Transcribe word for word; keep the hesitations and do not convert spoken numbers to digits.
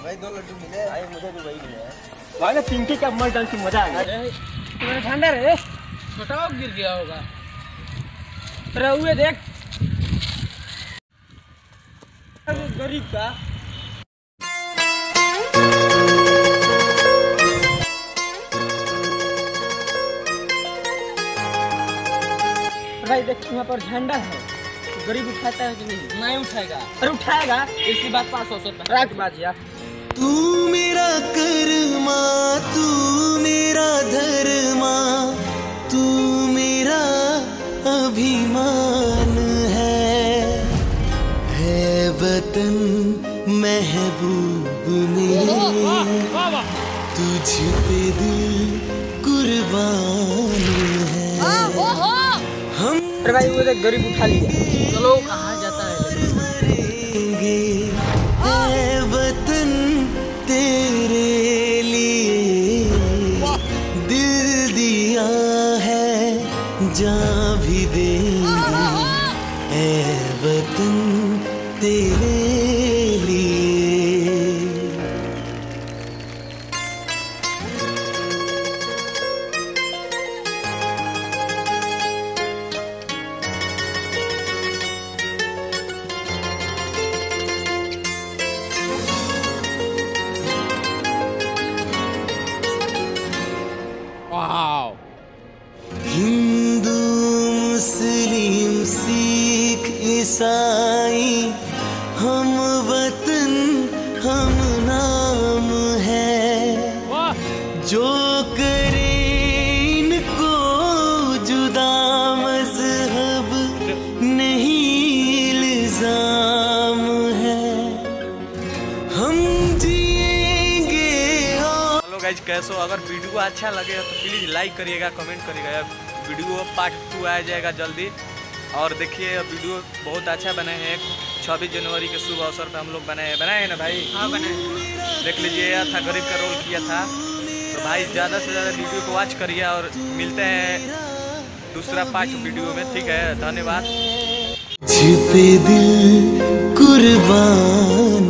भाई दो लड्डू मिले भाई, मुझे भी वही मिले भाई। ना पिंकी का मर डांस की मजा आ गया। तुम्हारा ठंडा रे छोटा गिर गया होगा। रहुए देख गरीब का भाई देख यहाँ पर झंडा है, गरीब उठाता है कि नहीं? नहीं उठाएगा। अरे उठाएगा, इसी बात पास हो सकता है। रात बाजिया तू मेरा कर्मा, तू मेरा धर्मा, तू मेरा अभिमान है, है वतन महबूब मेरे, तुझ पे दिल कुर्बान है। हम अरे भाई वो देख गरीब उठा लिया। चलो कहाँ जाता है? मरेंगे ऐ वतन तेरे लिए, दिल दिया है जान भी देंगे ऐ वतन तेरे लिए। हिंदू मुस्लिम सिख ईसाई हम वतन हम नाम है, जो करे इनको जुदा मजहब नहीं इल्जाम है, हम जिएंगे। हेलो गाइस, कैसे हो? अगर वीडियो अच्छा लगे तो प्लीज़ लाइक करिएगा, कमेंट करिएगा। वीडियो पार्ट टू आ जाएगा जल्दी। और देखिए वीडियो बहुत अच्छा बने हैं। छब्बीस जनवरी के शुभ अवसर पर हम लोग बनाए बनाए हैं ना भाई? हाँ बनाए। देख लीजिए, यह था गरीब का रोल किया था। तो भाई ज़्यादा से ज़्यादा वीडियो को वॉच करिए और मिलते हैं दूसरा पार्ट वीडियो में। ठीक है, धन्यवाद। छिपे दिल कुर्बान